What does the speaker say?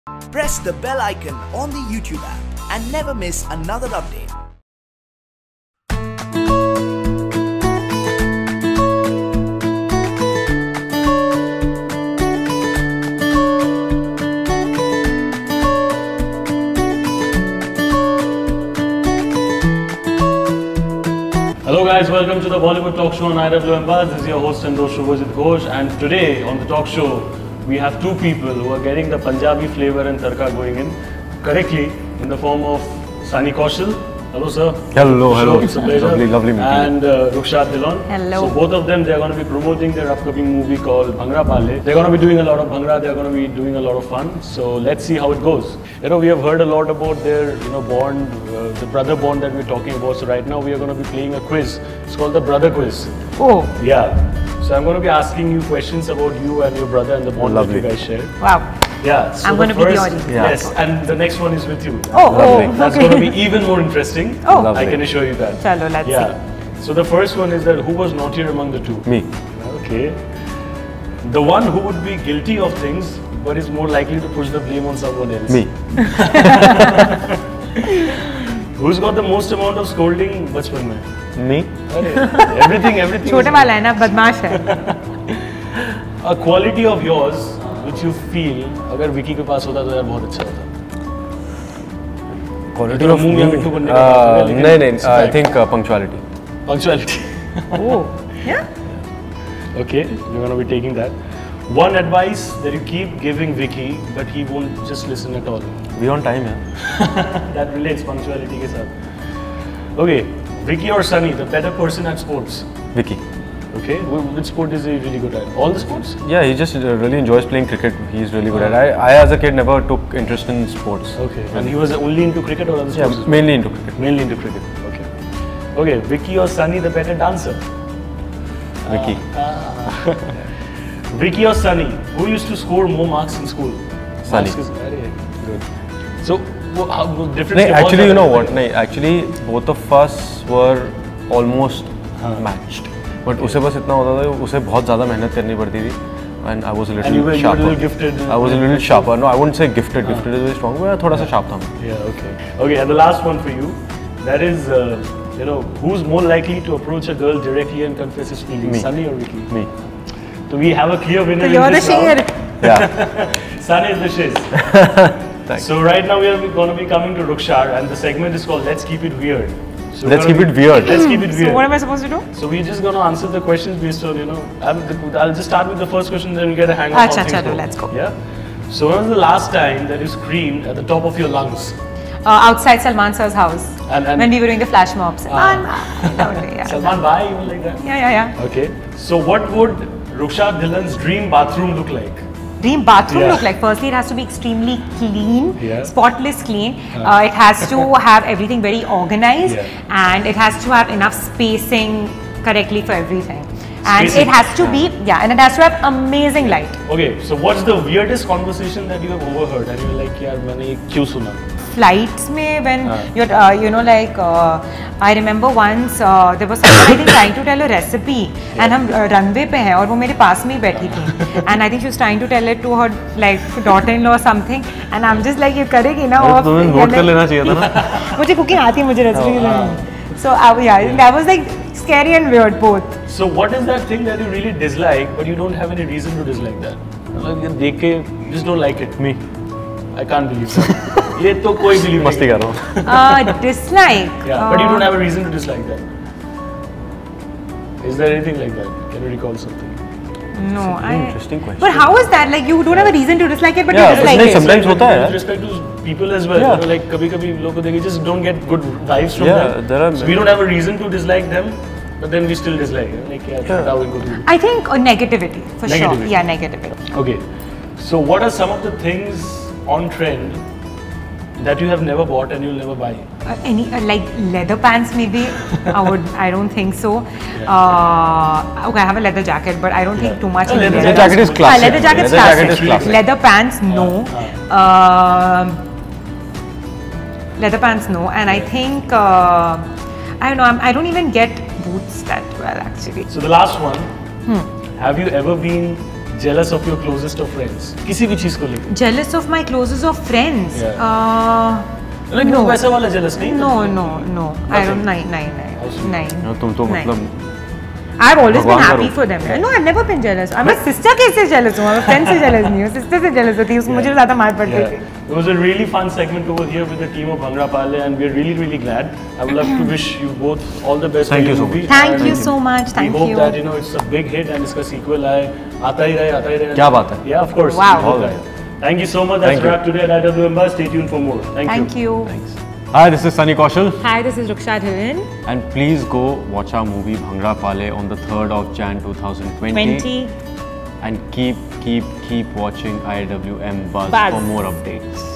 Press the bell icon on the YouTube app and never miss another update. Hello guys, welcome to the Bollywood Talk Show on IW Empire. This is your host and host Shubhajit Ghosh, and today on the talk show we have two people who are getting the Punjabi flavor and tarka going in correctly in the form of Sunny Kaushal. Hello sir. Hello. It's a pleasure. Lovely meeting you. And Rukshat Dhillon. Hello. So both of them, they're going to be promoting their upcoming movie called Bhangra Pale. They're going to be doing a lot of Bhangra, they're going to be doing a lot of fun. So let's see how it goes. You know, we have heard a lot about their, bond, the brother bond that we're talking about. So right now we are going to be playing a quiz. It's called the Brother Quiz. Oh. Yeah. So I'm going to be asking you questions about you and your brother and the bond that you guys share. Wow. Yeah. So I'm going to be the audience. Yes, and the next one is with you. Oh, That's okay. going to be even more interesting. Oh. I can assure you that. Chalo, let's see. So the first one is that who was naughtier among the two? Me. Okay. The one who would be guilty of things but is more likely to push the blame on someone else. Me. Who's got the most amount of scolding बचपन में? Me. Everything. छोटे वाला है ना, बदमाश है. A quality of yours which you feel अगर विकी के पास होता तो यार बहुत अच्छा होता. Quality of me. नहीं. I think punctuality. Punctuality. Oh. Yeah. Okay, you're gonna be taking that. One advice that you keep giving Vicky, but he won't just listen at all. Be on time, yeah. That relates punctuality के साथ. Okay, Vicky or Sunny, the better person at sports? Vicky. Okay, which sport is he really good at? All the sports? Yeah, he just really enjoys playing cricket. He's really good at it. I as a kid never took interest in sports. Okay, and he was only into cricket or other sports? Yeah, mainly into cricket. Mainly into cricket. Okay. Okay, Vicky or Sunny, the better dancer? Vicky. Vicky or Sunny, who used to score more marks in school? Sunny. Good. So, how different? Actually, you know what? Actually, both of us were almost matched. But उसे बस इतना होता था, उसे बहुत ज़्यादा मेहनत करनी पड़ती थी, and I was a little sharper. You were a little gifted. I was a little sharper. No, I wouldn't say gifted. Gifted is very strong, but थोड़ा सा sharp था. Yeah. Okay. Okay, and the last one for you, that is, who's more likely to approach a girl directly and confess his feelings? Me. Sunny or Vicky? Me. So we have a clear winner. So you're in the this round. sheer. Yeah. Sunny is the shiz. Thanks. So right now we are going to be coming to Rukshar, and the segment is called Let's Keep It Weird. So Let's keep it weird. Let's keep it weird. So what am I supposed to do? So we're just going to answer the questions based on, I'll just start with the first question, then we get a hang of how things go. Let's go. Yeah. So when was the last time that you screamed at the top of your lungs? Outside Salman sir's house. And when we were doing the flash mobs. Salman bhai, even like that? Yeah. Okay. So what would Rukshat Dhillon's dream bathroom look like? Dream bathroom look like? Firstly, it has to be extremely clean, spotless clean. It has to have everything very organized, and it has to have enough spacing correctly for everything. And it has to be, and it has to have amazing light. Okay, so what's the weirdest conversation that you have overheard and you're like, yaar, maine ye kyun suna? Flights mein, when you're, I remember once there was someone I think trying to tell a recipe, and हम runway पे हैं और वो मेरे पास में ही बैठी थी, and I think she was trying to tell it to her like daughter-in-law or something, and I'm just like, ये करेगी ना? तुम्हें नोट कर लेना चाहिए था ना? मुझे cooking आती है, मुझे recipe. So that was like scary and weird both. So what is that thing that you really dislike, but you don't have any reason to dislike that? Like you just don't like it. Me. I can't believe that. ये तो कोई believe मस्ती कर रहा हूँ. Dislike. Yeah, but you don't have a reason to dislike that. Is there anything like that? Can you recall something? No, Interesting question. But how is that? Like you don't have a reason to dislike it, but you dislike नहीं, it. sometimes होता है. With respect to people as well, like कभी-कभी लोगों को देखे just don't get good vibes from them. There are. So we don't have a reason to dislike them, but then we still dislike it. Like how we go through. I think negativity for sure. Yeah, negativity. Okay, so what are some of the things on trend that you have never bought and you'll never buy? Any like leather pants maybe? I don't think so. Okay, I have a leather jacket, but I don't think too much. Leather jacket is classic. Leather jacket is classic. Leather pants, no. Leather pants, no. And I think I don't know. I don't even get boots that well actually. So the last one. Have you ever been jealous of your closest of friends? किसी भी चीज को लेकर? Jealous of my closest of friends? Like no. वैसे वाला jealous नहीं? No. I don't. नहीं. तुम तो मतलब I've always been happy for them. No, I've never been jealous. I'm a sister कैसे jealous हूँ? I'm a friend से jealous नहीं हूँ. Sister से jealous होती हूँ. मुझे ज़्यादा मार पड़ती थी. It was a really fun segment over here with the team of Bhangra Pale, and we're really glad. I would love to wish you both all the best. Thank for you your so movie. much. Thank you so much. Thank we you. hope that it's a big hit and इसका sequel आता ही रहे. क्या बात है? Yeah, of course. Wow. We hope that. Thank you so much. That's a wrap today at IWM Buzz. Stay tuned for more. Thank you. Thanks. Hi, this is Sunny Kaushal. Hi, this is Ruksha Dhillon. And please go watch our movie Bhangra Pale on the 3rd of Jan 2020. And keep watching IWM Buzz for more updates.